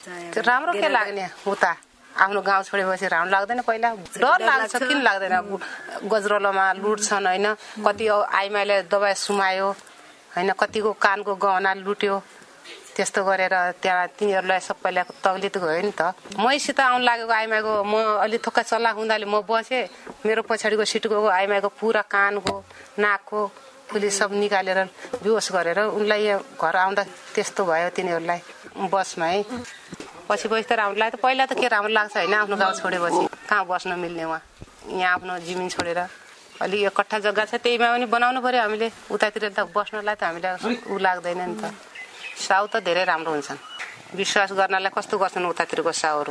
त्यो राम्रो के लाग्ने उता आफ्नो गाउँ छोडेपछि राम्रो लाग्दैन पहिला डर लाग्छ किन लाग्दैन गजरोलोमा लुट्छन् हैन कति आइमाईले दबाई सुमायो हैन कतिको कानको गहना लुट्यो त्यस्तो गरेर त्यहाँ तिनीहरुलाई सबैलाई तकलिफ गयो नि त मैसित आउन लागेको आइमाईको म अलि थोक्का चलाक हुँदाले म बसे मेरो पछाडीको सिटको आइमाईको पुरा कानको नाकको पुलिस सब निकालेर बेहोस गरेर उनलाई घर आउँदा त्यस्तो भयो तिनीहरुलाई बसमा है पछि त राम्रो लाग्यो पहिला त के राम्रो लाग्छ हैन आफ्नो गाउँ छोडेपछि कहाँ बस्न मिल्ने वहाँ यहाँ आफ्नो जमिन छोडेर अलि यो कट्ठा जग्गा छ त्यहीमा पनि बनाउनु पर्यो हामीले उतातिर त बस्नलाई त हामीलाई उ लाग्दैन नि त साउ त धेरै राम्रो हुन्छन् विश्वास गर्नलाई कस्तो गर्छन् उतातिरको साउहरू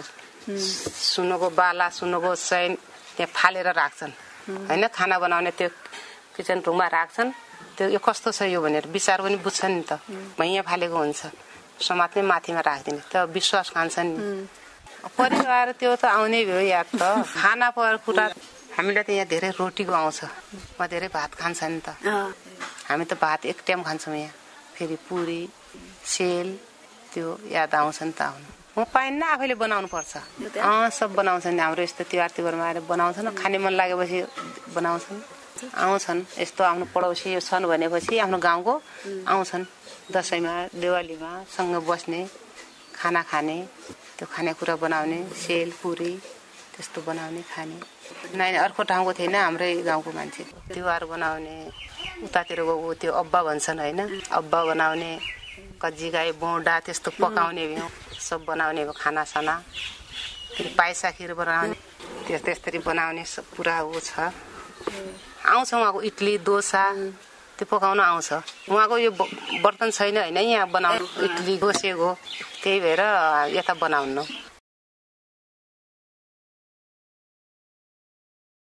सुनको बाला सुनको चैन त्यहाँ फालेर राख्छन् हैन खाना बनाउने त्यो किचन रुममा राख्छन् त्यो यो कस्तो छ यो भनेर विचार पनि बुझ्छन् नि त भैया फालेको हुन्छ समात्ने माथिमा राख्दिने त विश्वास खान्छन् नि परिवार त्यो त आउने भयो यार त खाना पर कुरा हामीलाई त यहाँ धेरै रोटीको आउँछ म धेरै भात खान्छ नि त हामी त भात एक टाइम खान्छौँ यहाँ फेरि पुरी सेल त्यो याद आउँछ नि त आउनु म पाइन्न आफैले बनाउनु पर्छ सब बनाउँछन् हाम्रो यस्तो तिहारमा आएर बनाउँछन् खाने मन लागेपछि बनाउँछन् आउँछन् यस्तो आफ्नो पडोसी छन् भनेपछि आफ्नो गाउँको आउँछन् दशैंमा दिवालीमा सँग बस्ने खाना खाने त्यो खानेकुरा बनाउने सेल पुरी त्यस्तो बनाउने खाने नाइ अर्को ठाउँको थिएन हाम्रै गाउँको मान्छे तिहार बनाउने उतातिरको त्यो अब्बा भन्छन् हैन अब्बा बनाउने कज्जिगाई बोडा त्यस्तो पकाउने भ्यौ सब बनाउने खाना साना फेरि पाइसा खिर बनाउने त्यसरी बनाउने सब पुरा उ छ आउँछ उहाँको इडली डोसा त्यो पकाउन आउँछ उहाँको यो बर्तन छैन हैन यहाँ बनाउनु इडली गोसेको त्यही भएर यता बनाउनु